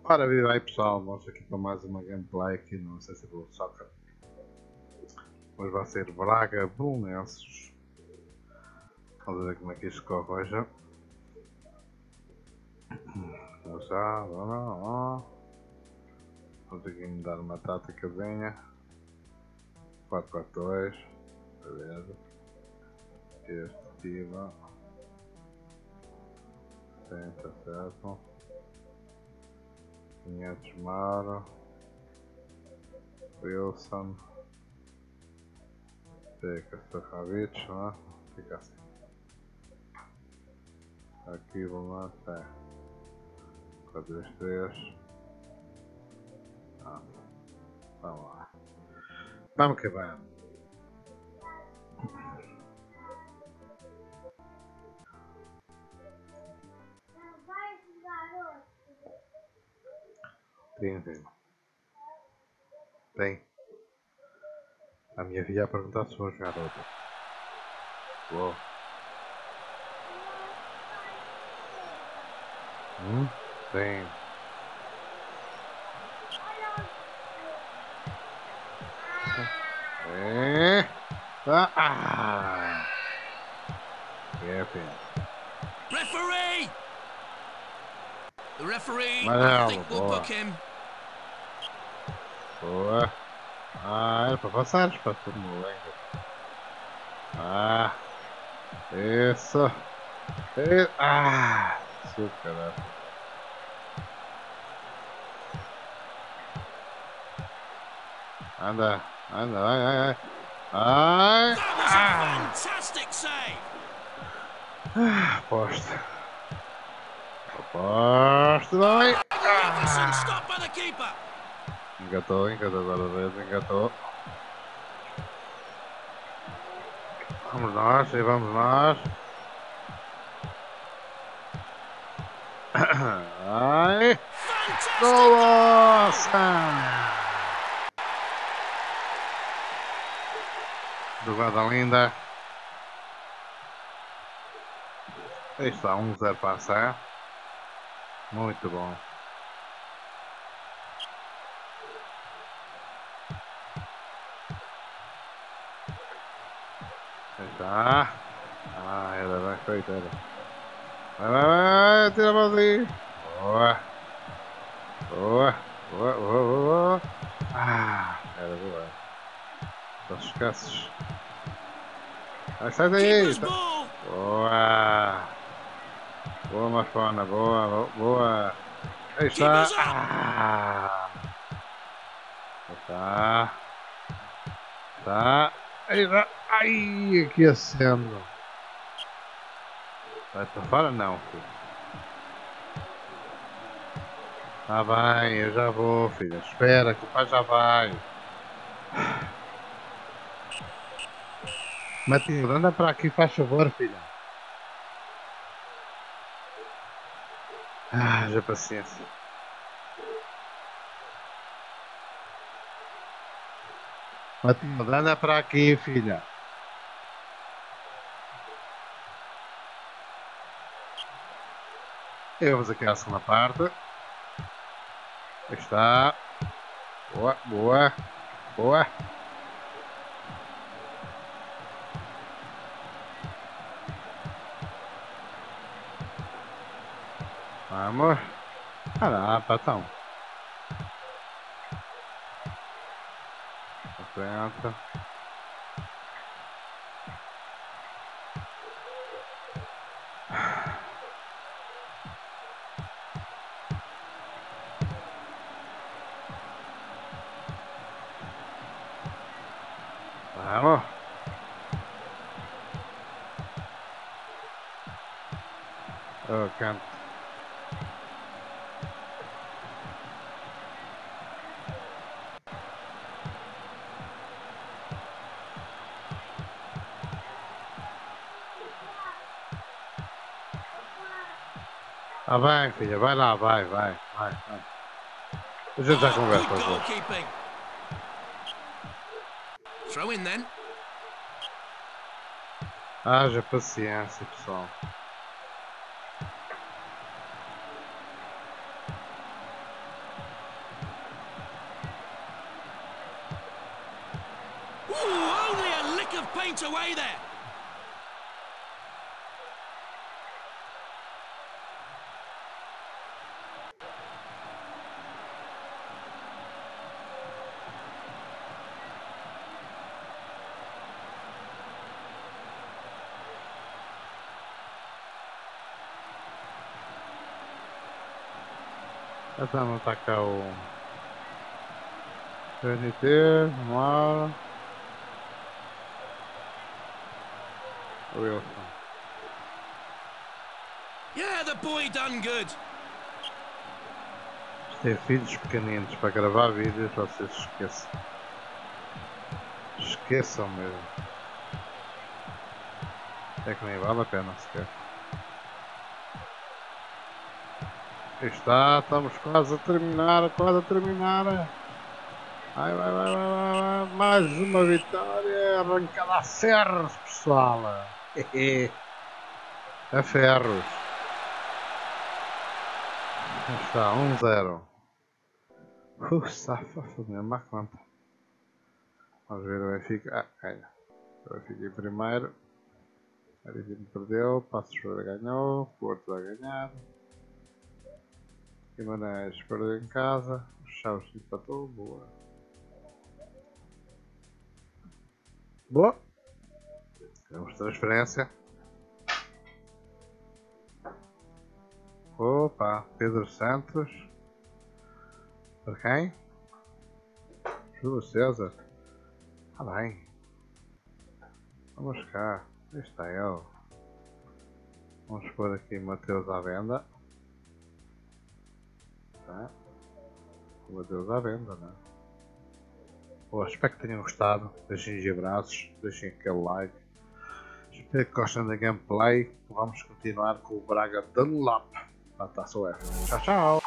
Ora, viva aí pessoal, vamos aqui para mais uma gameplay aqui no CSGO Soccer. Hoje vai ser Braga Belenenses. Vamos ver como é que isto corre hoje. Vamos já, vamos aqui mudar uma táticazinha. 4-4-2, beleza. Este ativa. Sim, está certo. 500 Maro, Wilson, Teca Sahavich, né? Fica assim. Aqui vamos lá, tá. 4, 2, 3. Vamos lá. Vamos que vamos. Tem. A minha filha a perguntar se vou jogar outra. Vou. Tem. Referee! The referee, Amarelo, I think we'll book him. Boa. Era para passar, para todo mundo. Isso. Caralho. Anda, ai. That was a fantastic save. Aposto, vai. Magnificent stop by the keeper. Engatou agora vez, engatou. Vamos nós, Ai! Nossa! Jogada linda. Aí está, 1-0 para a Sé. Muito bom. Aí está. Era bem feito, era. Vai, tira a mãozinha. Boa. Era boa. Só esqueces. Sai daí. Boa. Boa, Mafona. Boa. Aí está. Tá. Aí já. Ai, aqui acendo. Vai para fora? Não, filho. Tá bem, eu já vou, filha. Espera que o pai já vai. Matilde, anda para aqui, faz favor, filha. Já paciência. Matilde, anda para aqui, filha. Eu vou aqui a segunda parte. Aí está. Boa. Vamos. Patão. Pronto. Vamos. Canto. Vai, filha, vai lá, vai. A gente já conversa. Good goalkeeping. Throw in then. Haja paciência, pessoal. point away there. Essa não tá cá o PNT, vamos lá. Wilson. Yeah, the boy done good. Ter filhos pequeninos para gravar vídeos, vocês esqueçam. Esqueçam mesmo. É que nem vale a pena sequer. Aí está, estamos quase a terminar, quase a terminar. Vai, vai, vai, vai, vai, vai. Mais uma vitória arrancada a ferros, pessoal. A ferros. Aí está, 1-0. Safa, mesmo à conta. Vamos ver o Benfica. Ah, ganha. O Benfica em primeiro. A Argentina perdeu. Passos Ferreira ganhou. Porto a ganhar. Guimarães perdeu em casa. O Chaves empatou. Boa. Boa. Temos transferência. Opa, Pedro Santos. Para quem? Júlio César. Ah bem. Vamos cá. Aí está ele. Vamos pôr aqui Mateus à venda. Tá. O Mateus à venda, não é? Bom, espero que tenham gostado. Deixem abraços. Deixem aquele like. Espero que gostem da gameplay. Vamos continuar com o Braga Dunlop. Para a Taça UEFA. Tchau, tchau.